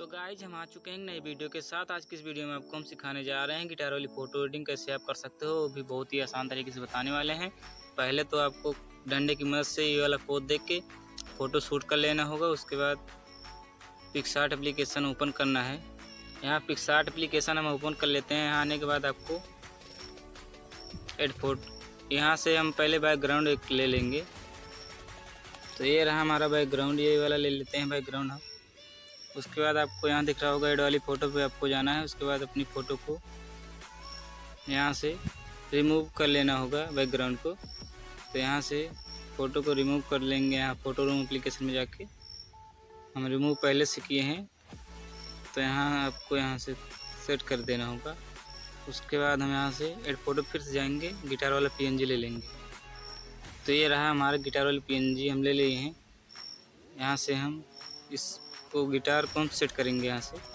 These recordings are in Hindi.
तो गाइज हम आ चुके हैं नई वीडियो के साथ। आज की इस वीडियो में आपको हम सिखाने जा रहे हैं गिटार वाली फ़ोटो एडिटिंग कैसे आप कर सकते हो, वो भी बहुत ही आसान तरीके से बताने वाले हैं। पहले तो आपको डंडे की मदद से ये वाला कोड देख के फ़ोटो शूट कर लेना होगा। उसके बाद पिक्सआर्ट एप्लीकेशन ओपन करना है। यहाँ पिक्सआर्ट एप्लीकेशन हम ओपन कर लेते हैं। यहाँ आने के बाद आपको एड फोटो, यहाँ से हम पहले बैकग्राउंड एक ले लेंगे। तो ये रहा हमारा बैकग्राउंड, ये वाला ले लेते हैं बैकग्राउंड हम। उसके बाद आपको यहाँ दिख रहा होगा ऐड वाली फ़ोटो पे आपको जाना है। उसके बाद अपनी फ़ोटो को यहाँ से रिमूव कर लेना होगा बैकग्राउंड को। तो यहाँ से फ़ोटो को रिमूव कर लेंगे। यहाँ फ़ोटो रूम एप्लीकेशन में जाके हम रिमूव पहले से किए हैं, तो यहाँ आपको यहाँ से सेट कर देना होगा। उसके बाद हम यहाँ से ऐड फ़ोटो फिर से जाएंगे, गिटार वाला PNG ले लेंगे। तो ये रहा हमारा गिटार वाला PNG हम ले लिए हैं। यहाँ से हम इसको गिटार को हम सेट करेंगे यहाँ से।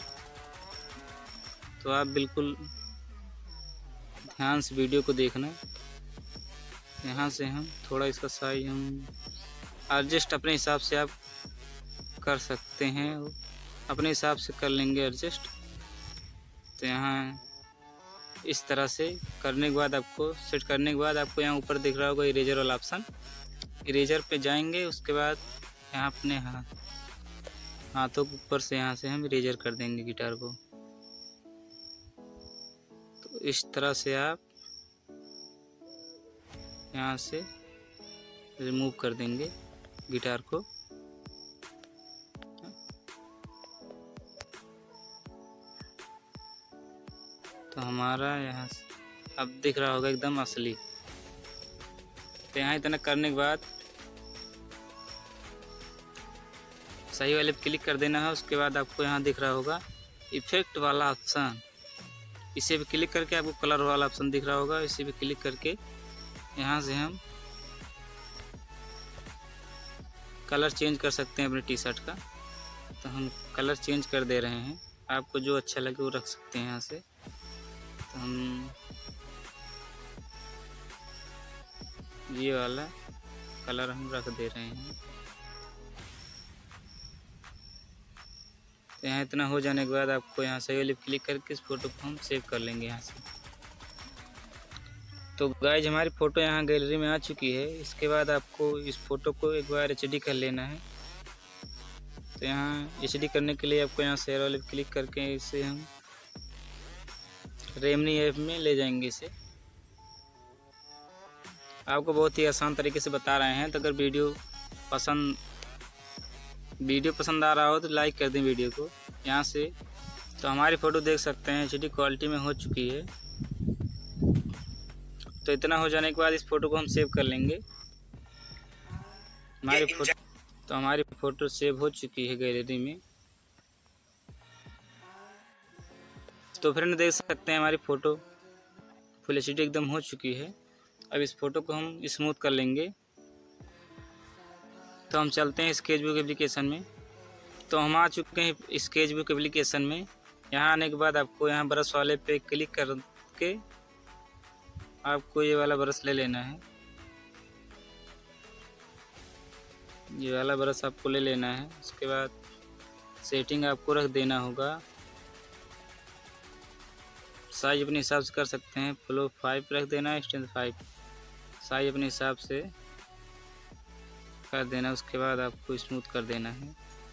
तो आप बिल्कुल ध्यान से वीडियो को देखना। यहाँ से हम थोड़ा इसका साइज हम एडजस्ट अपने हिसाब से आप कर सकते हैं, अपने हिसाब से कर लेंगे एडजस्ट। तो यहाँ इस तरह से करने के बाद आपको सेट करने के बाद आपको यहाँ ऊपर दिख रहा होगा इरेजर वाला ऑप्शन, इरेजर पे जाएंगे। उसके बाद यहाँ अपने हाथों के ऊपर से यहाँ से हम इरेजर कर देंगे गिटार को। तो इस तरह से आप यहाँ से रिमूव कर देंगे गिटार को। तो हमारा यहाँ अब दिख रहा होगा एकदम असली। तो यहाँ इतना करने के बाद सही वाले पे क्लिक कर देना है। उसके बाद आपको यहाँ दिख रहा होगा इफेक्ट वाला ऑप्शन, इसे भी क्लिक करके आपको कलर वाला ऑप्शन दिख रहा होगा, इसे भी क्लिक करके यहाँ से हम कलर चेंज कर सकते हैं अपने टी शर्ट का। तो हम कलर चेंज कर दे रहे हैं, आपको जो अच्छा लगे वो रख सकते हैं यहाँ से। तो हम ये वाला कलर हम रख दे रहे हैं। तो यहाँ इतना हो जाने के बाद आपको यहाँ सही वाले क्लिक करके इस फोटो को हम सेव कर लेंगे यहाँ से। तो गाइज हमारी फ़ोटो यहाँ गैलरी में आ चुकी है। इसके बाद आपको इस फ़ोटो को एक बार HD कर लेना है। तो यहाँ HD करने के लिए आपको यहाँ शेयर वाले क्लिक करके इसे हम रेमनी ऐप में ले जाएंगे। इसे आपको बहुत ही आसान तरीके से बता रहे हैं। तो अगर वीडियो पसंद आ रहा हो तो लाइक कर दें वीडियो को यहाँ से। तो हमारी फ़ोटो देख सकते हैं HD क्वालिटी में हो चुकी है। तो इतना हो जाने के बाद इस फ़ोटो को हम सेव कर लेंगे। हमारी फ़ोटो सेव हो चुकी है गैलरी में। तो फ्रेंड देख सकते हैं हमारी फ़ोटो फुल HD एकदम हो चुकी है। अब इस फ़ोटो को हम स्मूथ कर लेंगे। तो हम चलते हैं स्केचबुक एप्लीकेशन में। तो हम आ चुके हैं स्केचबुक एप्लीकेशन में। यहाँ आने के बाद आपको यहाँ ब्रश वाले पे क्लिक करके आपको ये वाला ब्रश ले लेना है। ये वाला ब्रश आपको ले लेना है। उसके बाद सेटिंग आपको रख देना होगा। साइज अपने हिसाब से कर सकते हैं, फ्लो 5 रख देना है, स्ट्रेंथ 5, साइज अपने हिसाब से कर देना। उसके बाद आपको स्मूथ कर देना है।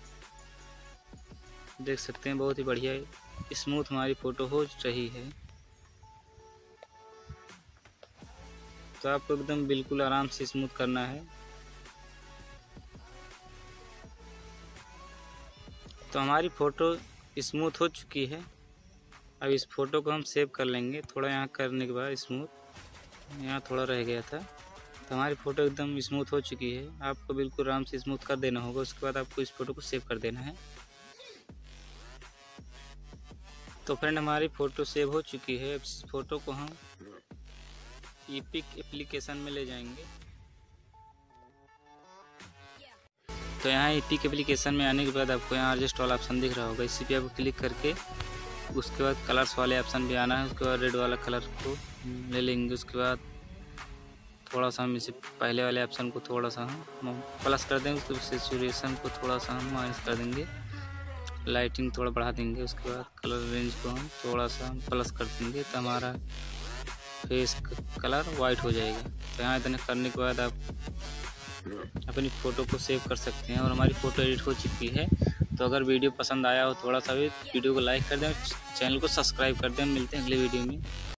देख सकते हैं बहुत ही बढ़िया स्मूथ हमारी फ़ोटो हो रही है। तो आपको एकदम बिल्कुल आराम से स्मूथ करना है। तो हमारी फ़ोटो स्मूथ हो चुकी है। अब इस फ़ोटो को हम सेव कर लेंगे। थोड़ा यहाँ करने के बाद स्मूथ, यहाँ थोड़ा रह गया था। तो हमारी फ़ोटो एकदम स्मूथ हो चुकी है। आपको बिल्कुल आराम से स्मूथ कर देना होगा। उसके बाद आपको इस फ़ोटो को सेव कर देना है। तो फ्रेंड हमारी फ़ोटो सेव हो चुकी है। अब इस फ़ोटो को हम ईपिक एप्लीकेशन में ले जाएंगे। तो यहाँ ईपिक एप्लीकेशन में आने के बाद आपको यहाँ एडजस्ट वाला ऑप्शन दिख रहा होगा, इसी पे आपको क्लिक करके उसके बाद कलर्स वाले ऑप्शन भी आना है। उसके बाद रेड वाला कलर को ले लेंगे। उसके बाद थोड़ा सा हम इसे पहले वाले ऑप्शन को थोड़ा सा हम प्लस कर देंगे। उसके सैचुरेशन को थोड़ा सा हम माइनस कर देंगे। लाइटिंग थोड़ा बढ़ा देंगे। उसके बाद कलर रेंज को हम थोड़ा सा प्लस कर देंगे तो हमारा फेस कलर वाइट हो जाएगा। तो यहाँ इतने करने के बाद आप अपनी फ़ोटो को सेव कर सकते हैं और हमारी फ़ोटो एडिट हो चुकी है। तो अगर वीडियो पसंद आया हो थोड़ा सा भी वीडियो को लाइक कर दें, चैनल को सब्सक्राइब कर दें। मिलते हैं अगले वीडियो में।